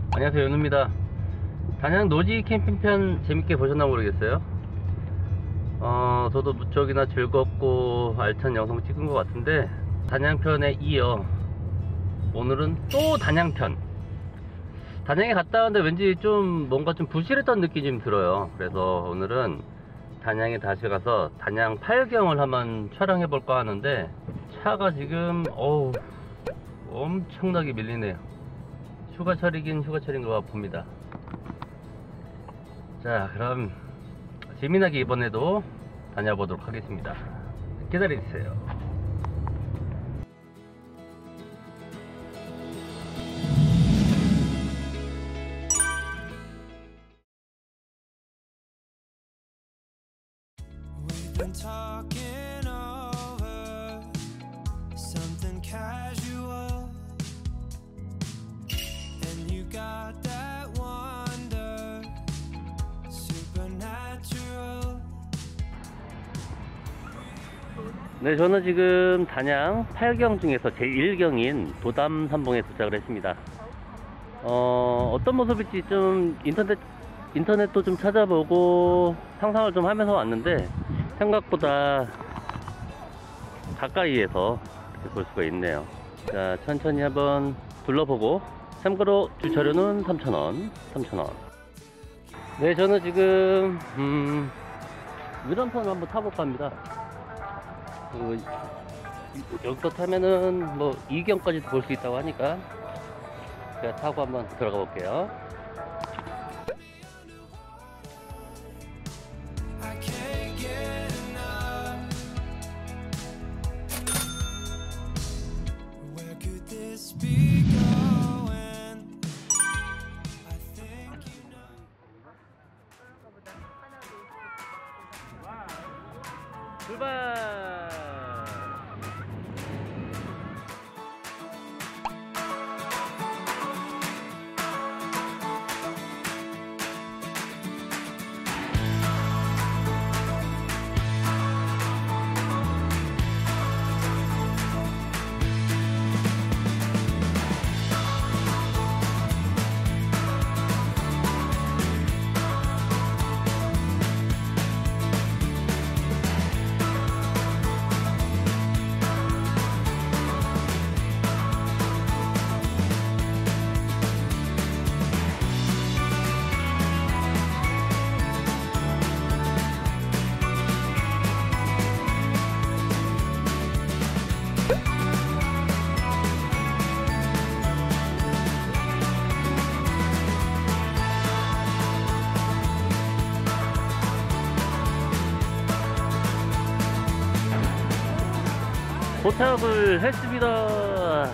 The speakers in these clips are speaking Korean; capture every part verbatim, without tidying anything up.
안녕하세요, 연우입니다. 단양 노지 캠핑편 재밌게 보셨나 모르겠어요. 어 저도 무척이나 즐겁고 알찬 영상 찍은 것 같은데, 단양편에 이어 오늘은 또 단양편. 단양에 갔다 왔는데 왠지 좀 뭔가 좀 부실했던 느낌이 좀 들어요. 그래서 오늘은 단양에 다시 가서 단양 팔경을 한번 촬영해 볼까 하는데, 차가 지금 어우 엄청나게 밀리네요. 휴가철이긴 휴가철인 것 봅니다. 자, 그럼 재미나게 이번에도 다녀보도록 하겠습니다. 기다려주세요. We've been talking over something casual, and you got that wonder, supernatural. 네, 저는 지금 단양 팔경 중에서 제일 경인 도담산봉에 도착을 했습니다. 어, 어떤 모습일지 좀 인터넷, 인터넷도 좀 찾아보고 상상을 좀 하면서 왔는데, 생각보다 가까이에서 이렇게 볼 수가 있네요. 자, 천천히 한번 둘러보고, 참고로 주차료는 삼천 원, 삼천 원. 네, 저는 지금 음, 유람선을 한번 타볼까 합니다. 그, 여기서 타면은 뭐 이경까지도 볼 수 있다고 하니까 제가 타고 한번 들어가 볼게요. I can't get enough. Where could this be going? I think you know. 출발! 도착을 했습니다.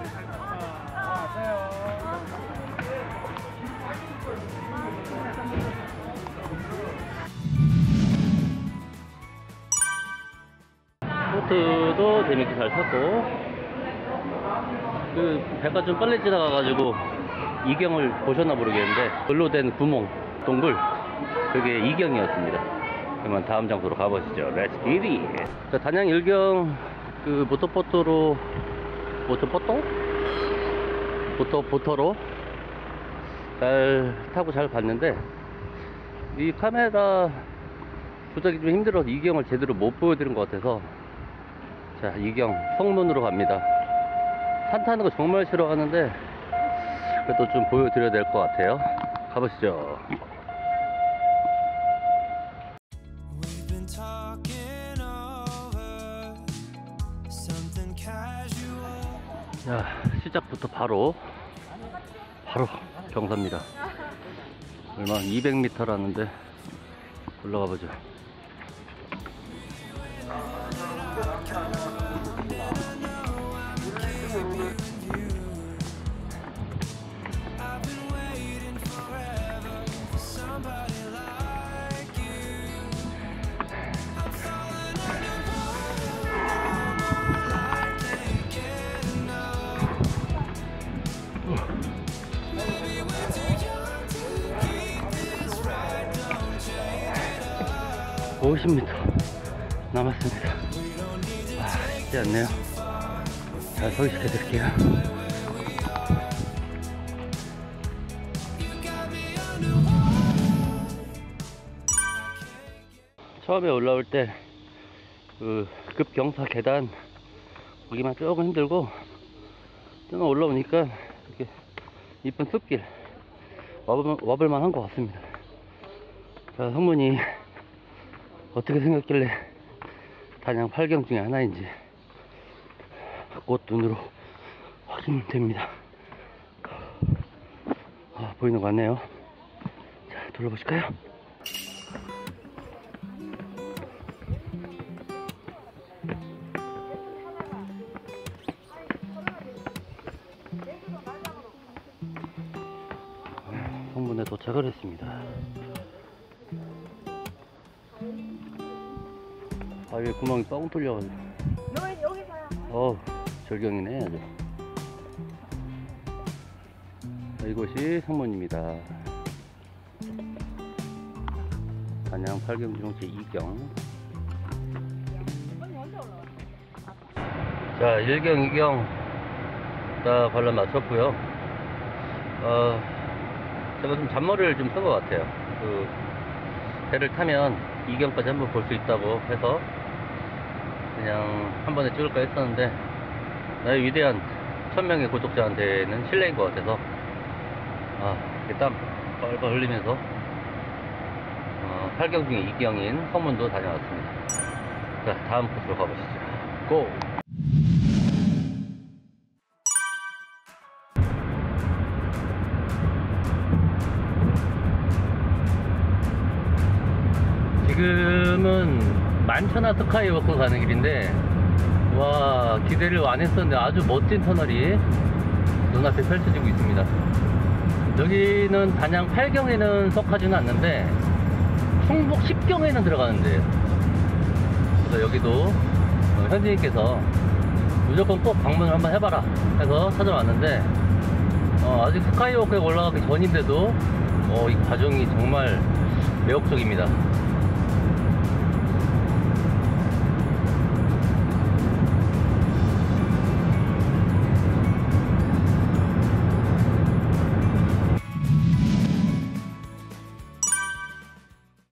보트도 재밌게 잘 탔고, 그 배가 좀 빨리 지나가가지고 이경을 보셨나 모르겠는데, 돌로 된 구멍, 동굴, 그게 이경이었습니다. 그러면 다음 장소로 가보시죠. 렛츠 기릿. 자, 단양 일경 그 모터보트로, 모터보트? 보터, 보터로 잘 타고 잘 봤는데, 이 카메라 조작이 좀 힘들어서 이경을 제대로 못 보여드린 것 같아서, 자, 이경 성문으로 갑니다. 산 타는 거 정말 싫어하는데 그래도 좀 보여드려야 될 것 같아요. 가보시죠. We've been talking over something casual. 자, 시작부터 바로 바로 경사입니다. 얼마 이백 미터라는데 올라가 보죠. I've been waiting forever for somebody like you. I'm falling underwater, I can't get enough. Maybe we're too young to keep this right, don't change it up. 오십 미터 남았습니다. 아, 쉽지 않네요. 잘 소개시켜 드릴게요. 처음에 올라올 때 그 급경사 계단 거기만 조금 힘들고 좀 올라오니까 이렇게 이쁜 숲길 와볼, 와볼만 한 것 같습니다. 자, 성문이 어떻게 생겼길래 단양 팔 경 중에 하나인지 곧 눈으로 확인됩니다. 아, 보이는 것 같네요. 자, 둘러보실까요? 성문에 도착을 했습니다. 아, 여기 구멍이 뻥 뚫려가지고. 여기 여기서요. 어우, 절경이네 아주. 자, 이곳이 성문입니다. 단양 팔 경 중 제이 경. 자, 일 경, 이 경 다 관람 마쳤고요. 어, 제가 좀 잔머리를 좀 쓴 것 같아요. 그 배를 타면 이 경까지 한번 볼 수 있다고 해서 그냥 한 번에 찍을까 했었는데, 나의 위대한 천 명의 구독자한테는 실례인 것 같아서 아, 이렇게 땀 뻘뻘 흘리면서 어, 팔 경 중에 이 경인 성문도 다녀왔습니다. 자, 다음 코스로 가보시죠. 고! 지금은 만천하 스카이워크 가는 길인데, 와, 기대를 안 했었는데 아주 멋진 터널이 눈앞에 펼쳐지고 있습니다. 여기는 단양 팔 경에는 속하지는 않는데 충북 십 경에는 들어가는데, 그래서 여기도 어, 현지인께서 무조건 꼭 방문을 한번 해봐라 해서 찾아왔는데, 어, 아직 스카이워크에 올라가기 전인데도 어, 이 과정이 정말 매혹적입니다.